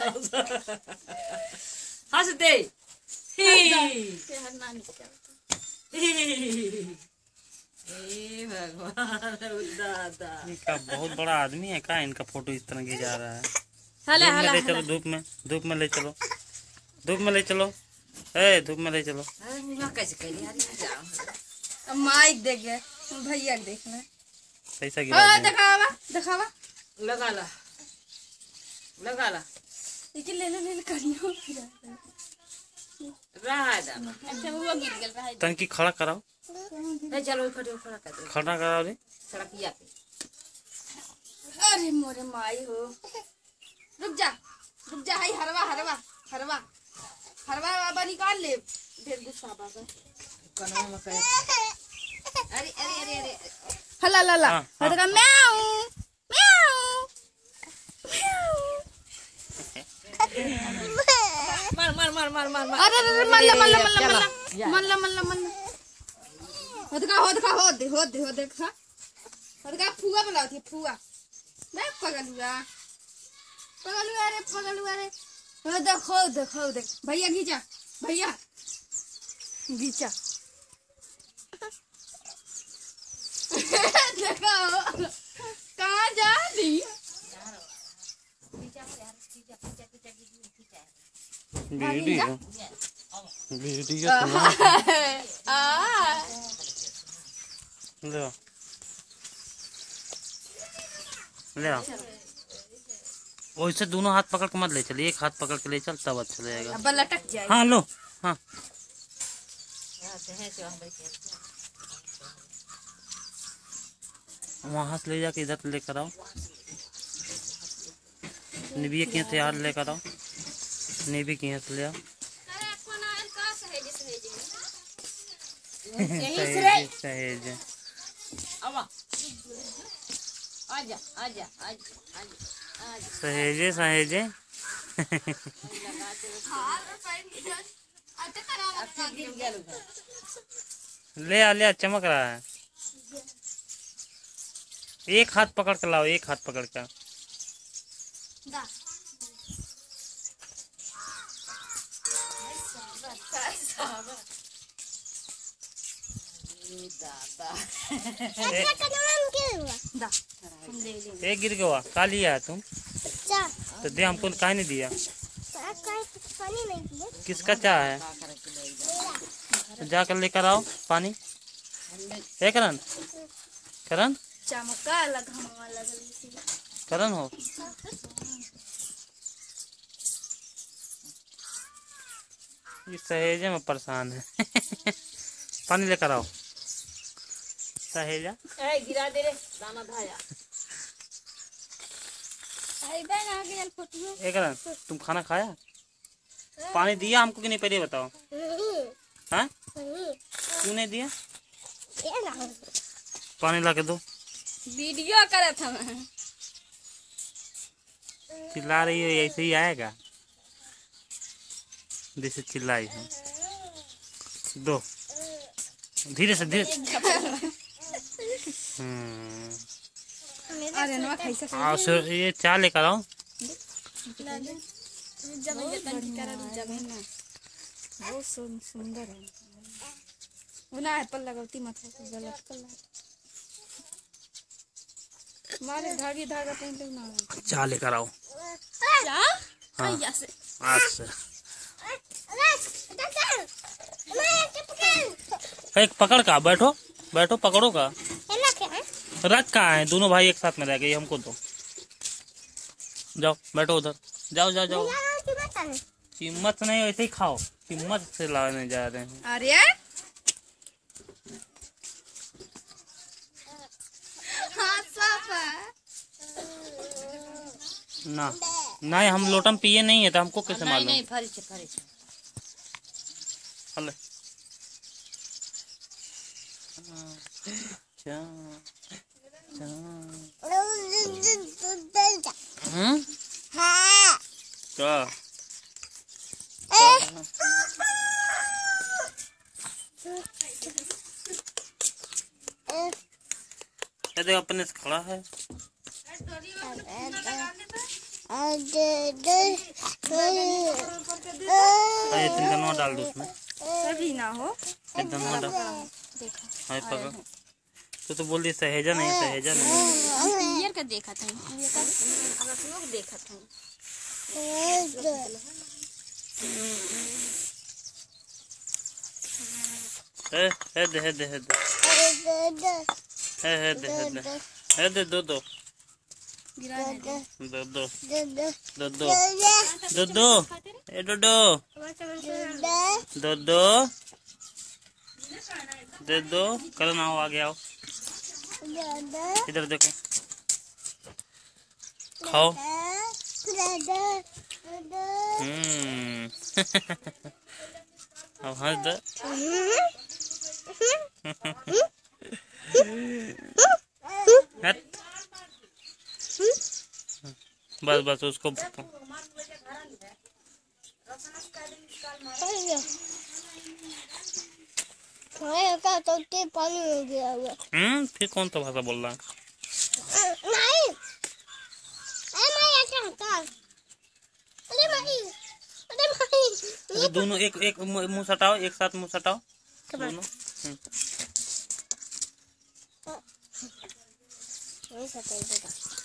हंस दे। भगवान दादा, इनका बहुत बड़ा आदमी है क्या? इनका फोटो इस तरह खींचा रहा है। हला धूप में हला ले हला। चलो, धूप में ले चलो, धूप में ले चलो, ए धूप में ले चलो। कैसे कह माइक देख गए भैया देखना पैसा गिरा दिया। दिखावा दिखावा लगा ला लगा ला लेकिन ले करियो रहा है दाना। अच्छा वो गिर गया रहा है। टंकी खड़ा कराओ, चलो खड़े खड़ा कर दो खड़ा कराओ रे। सड़किया पे। अरे मोरे माई हो, रुक जा हाय हरवा हरवा हरवा हरवा बाबा निकाल ले। ढेर गुस्सा बाबा कनवा में करे। अरे अरे अरे अरे हला ला ला हटका म्याऊ म्याऊ मार मार मार मार मार मार। अरे अरे मल्ला मल्ला मल्ला मल्ला मल्ला मल्ला मल्ला हटका हो दे खा हटका फुआ बुलाती फुआ मैं पगलुआ रे हो देखो भैया घीचा देखो कहाँ जा दी वीडियो ले आओ। वैसे दोनों हाथ पकड़ के मत ले चलिए, एक हाथ पकड़ के ले चल तब अच्छा रहेगा। अब लटक जाए। हाँ लो, हाँ वहां से ले जाके इधर लेकर आओ। निबिया की से यार लेकर आओ, निबी की से ले आओ। सहेज आजा आजा सहेजे ले आ चमक रहा है। एक हाथ पकड़ के लाओ, एक हाथ पकड़ कर। एक गिर गया का लिया तुम तो दे, हमको काहे नहीं दिया? किसका चाह है? जाकर लेकर आओ पानी। करण चमका करण हो ये सहेजे में परेशान है। पानी लेकर आओ सहेजा। गिरा दे रे दाना धाया। करण तुम खाना खाया? पानी दिया हमको कि नहीं पहले बताओ। हाँ क्यों नहीं दिया? पानी ला के दो। वीडियो करे था मैं। चिल्ला रही है, ऐसे ही आएगा जैसे चिल्लाई है। दो धीरे से धीरे। आओ सर ये चाय लेकर आओ। बहुत सुंदर है। उना है पर लगती माथा को गलत कलर मारे धागी धागा पहन ना। चाय लेकर आओ। हाँ आज से एक पकड़ का बैठो पकड़ो का रख कहाँ है? दोनों भाई एक साथ में रह गए, हमको दो। जाओ बैठो उधर, जाओ। कीमत नहीं वैसे ही खाओ, कीमत से लाने जा रहे हैं। अरे ना नहीं हम लोटम पिए नहीं है तो हमको कैसे मालूम? नहीं फरी हले क्या अपने से खड़ा है। ये धनवा डाल दो उसमें, सभी ना हो। ये धनवा डाल। देखो हाय पकड़, तो बोल दी सहेजा नहीं, सहेजा नहीं। क्लियर का देखा था, क्लियर का लोग देखा था। दे दो दो गिरा है दो दो दो दो दो दो ए दो दो दो दो दे दो। कल ना हो, आगे आओ, इधर देखो, खाओ। अब हंस दे। हट। बस बस उसको पानी में गिरा हुआ। फिर कौन सा भाषा बोल रहा है? नहीं, अरे दोनों एक एक मुंह सटाओ, एक साथ मुंह सटाओ दोनों। नहीं सटाई बेटा।